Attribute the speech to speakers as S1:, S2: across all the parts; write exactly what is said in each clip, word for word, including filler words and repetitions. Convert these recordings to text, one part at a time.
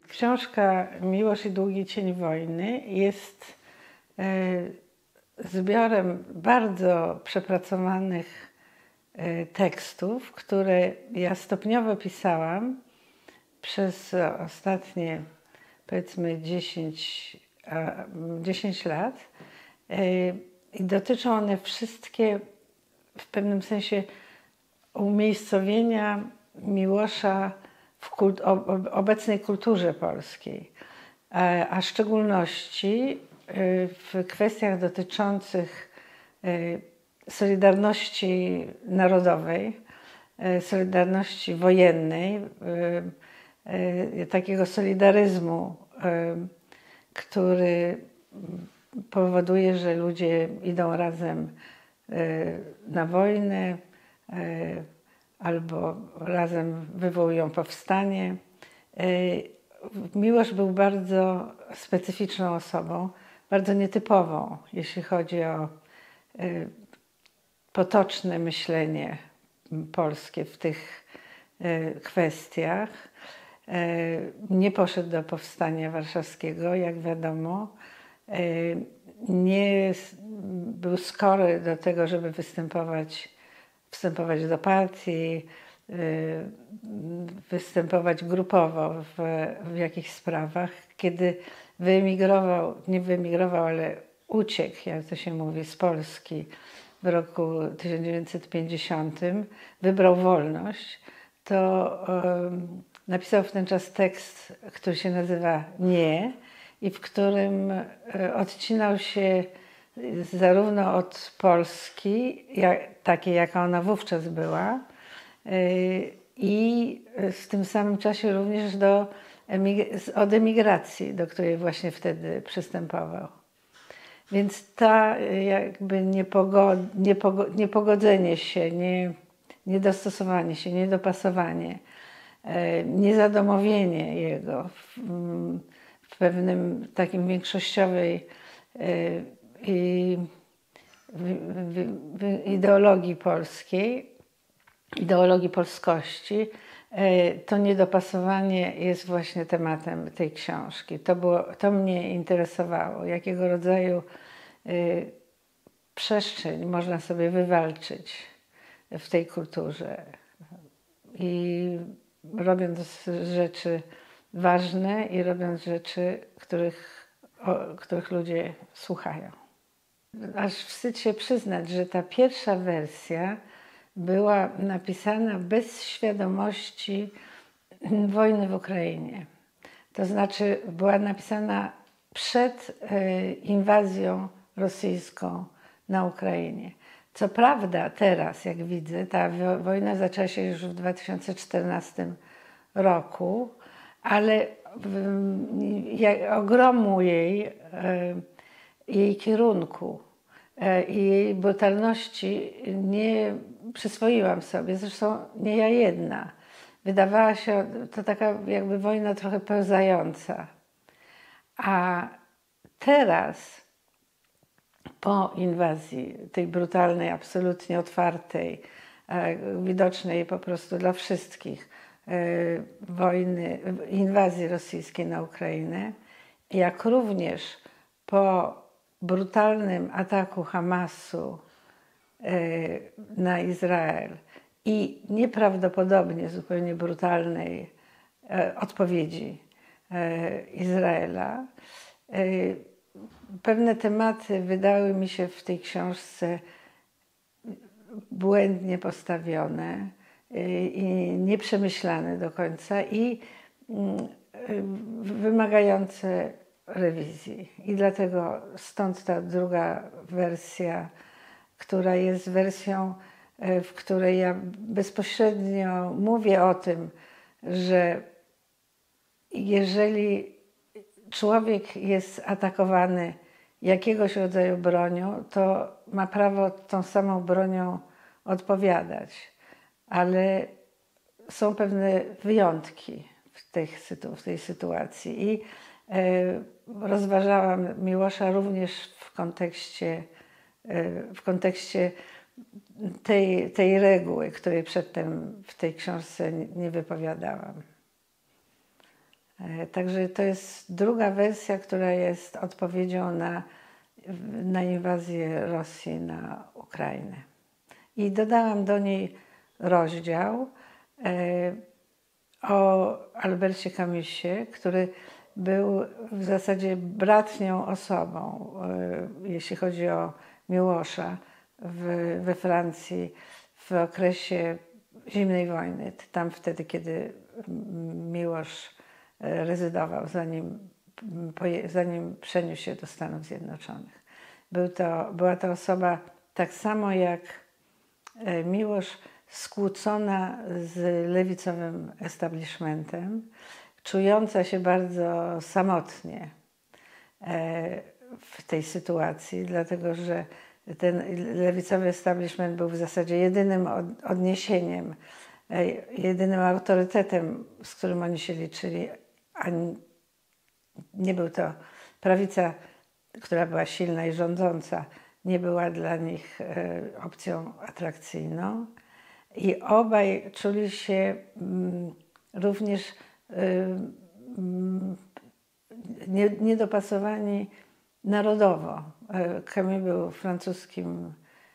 S1: Książka Miłosz i długi cień wojny jest zbiorem bardzo przepracowanych tekstów, które ja stopniowo pisałam przez ostatnie, powiedzmy, dziesięć lat. I dotyczą one wszystkie w pewnym sensie umiejscowienia Miłosza w kult, obecnej kulturze polskiej, a, a w szczególności w kwestiach dotyczących solidarności narodowej, solidarności wojennej, takiego solidaryzmu, który powoduje, że ludzie idą razem na wojnę albo razem wywołują powstanie. Miłosz był bardzo specyficzną osobą, bardzo nietypową, jeśli chodzi o potoczne myślenie polskie w tych kwestiach. Nie poszedł do powstania warszawskiego, jak wiadomo. Nie był skory do tego, żeby występować, wstępować do partii, występować grupowo w, w jakichś sprawach. Kiedy wyemigrował, nie wyemigrował, ale uciekł, jak to się mówi, z Polski w roku tysiąc dziewięćset pięćdziesiątym, wybrał wolność, to um, napisał w ten czas tekst, który się nazywa Nie i w którym odcinał się zarówno od Polski, jak, takiej jaka ona wówczas była, i w tym samym czasie również do, od emigracji, do której właśnie wtedy przystępował. Więc ta jakby niepogod, niepogod, niepogodzenie się, nie, niedostosowanie się, niedopasowanie, niezadomowienie jego w, w pewnym takim większościowej i, w, w, w ideologii polskiej, ideologii polskości, to niedopasowanie jest właśnie tematem tej książki. To, było, to mnie interesowało, jakiego rodzaju przestrzeń można sobie wywalczyć w tej kulturze. I robiąc rzeczy ważne i robiąc rzeczy, których, o, których ludzie słuchają. Aż wstyd się przyznać, że ta pierwsza wersja była napisana bez świadomości wojny w Ukrainie. To znaczy była napisana przed inwazją rosyjską na Ukrainie. Co prawda teraz, jak widzę, ta wojna zaczęła się już w dwa tysiące czternastym roku, ale ogromu jej, jej kierunku i jej brutalności nie przyswoiłam sobie. Zresztą nie ja jedna. Wydawała się to taka jakby wojna trochę pełzająca. A teraz, po inwazji tej brutalnej, absolutnie otwartej, widocznej po prostu dla wszystkich, wojny, inwazji rosyjskiej na Ukrainę, jak również po brutalnym ataku Hamasu na Izrael i nieprawdopodobnie zupełnie brutalnej odpowiedzi Izraela, pewne tematy wydały mi się w tej książce błędnie postawione i nieprzemyślane do końca i wymagające rewizji. I dlatego stąd ta druga wersja, która jest wersją, w której ja bezpośrednio mówię o tym, że jeżeli człowiek jest atakowany jakiegoś rodzaju bronią, to ma prawo tą samą bronią odpowiadać. Ale są pewne wyjątki w tej, w tej sytuacji. I rozważałam Miłosza również w kontekście, w kontekście tej, tej reguły, której przedtem w tej książce nie wypowiadałam. Także to jest druga wersja, która jest odpowiedzią na, na inwazję Rosji na Ukrainę. I dodałam do niej rozdział o Albercie Camusie, który był w zasadzie bratnią osobą, jeśli chodzi o Miłosza w, we Francji w okresie zimnej wojny, tam wtedy, kiedy Miłosz rezydował, zanim, zanim przeniósł się do Stanów Zjednoczonych. Był to, była to osoba tak samo jak Miłosz, skłócona z lewicowym establishmentem, czująca się bardzo samotnie w tej sytuacji, dlatego że ten lewicowy establishment był w zasadzie jedynym odniesieniem, jedynym autorytetem, z którym oni się liczyli, a nie był to prawica, która była silna i rządząca, nie była dla nich opcją atrakcyjną. I obaj czuli się również niedopasowani narodowo. Camus był francuskim,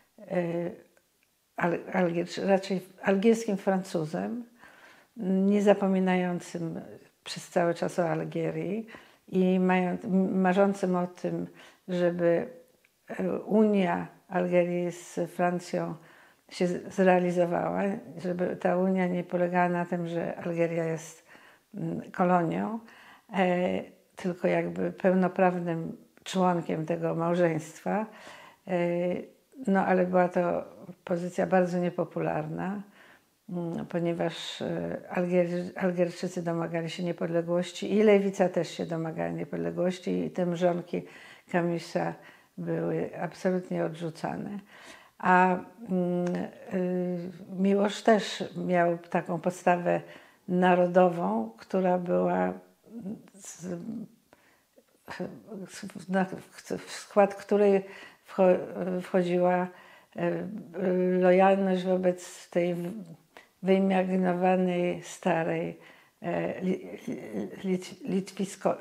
S1: raczej algierskim Francuzem, nie zapominającym przez cały czas o Algierii i mając, marzącym o tym, żeby Unia Algierii z Francją się zrealizowała, żeby ta Unia nie polegała na tym, że Algieria jest kolonią, tylko jakby pełnoprawnym członkiem tego małżeństwa. No ale była to pozycja bardzo niepopularna, ponieważ Algier, Algierczycy domagali się niepodległości i lewica też się domagała niepodległości i te mrzonki Camusa były absolutnie odrzucane. A Miłosz też miał taką postawę narodową, która była w skład której wchodziła lojalność wobec tej wyimaginowanej starej Litwisko,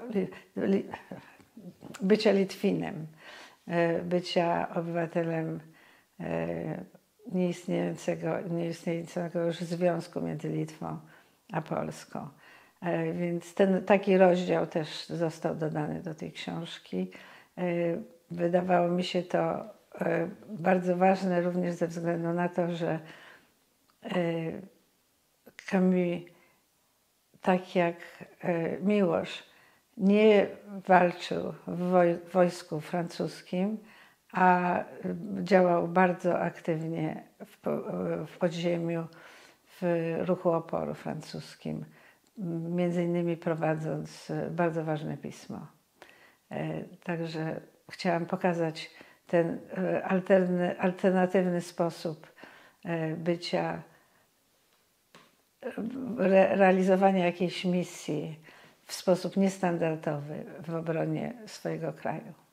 S1: bycia Litwinem, bycia obywatelem nieistniejącego, nieistniejącego już związku między Litwą a Polską. Więc ten taki rozdział też został dodany do tej książki. Wydawało mi się to bardzo ważne również ze względu na to, że Camus, tak jak Miłosz, nie walczył w wojsku francuskim, a działał bardzo aktywnie w, w podziemiu, w ruchu oporu francuskim, między innymi prowadząc bardzo ważne pismo. Także chciałam pokazać ten alterny, alternatywny sposób bycia, re, realizowania jakiejś misji w sposób niestandardowy w obronie swojego kraju.